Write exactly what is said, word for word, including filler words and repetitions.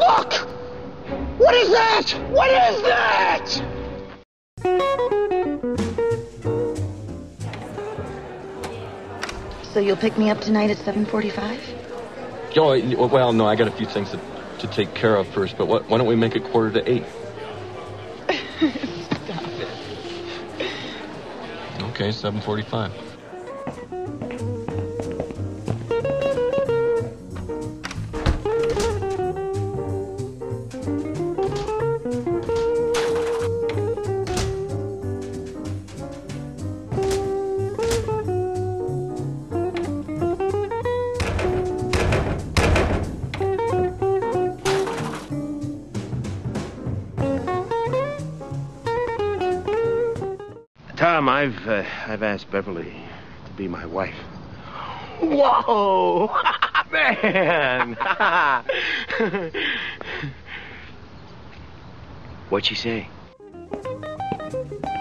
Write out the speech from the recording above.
Look! What is that? What is that? So you'll pick me up tonight at seven forty-five? Oh, well, no, I got a few things to, to take care of first, but what, why don't we make it quarter to eight? Stop it. Okay, seven forty-five. Tom, I've uh, I've asked Beverly to be my wife. Whoa, man! What'd she say?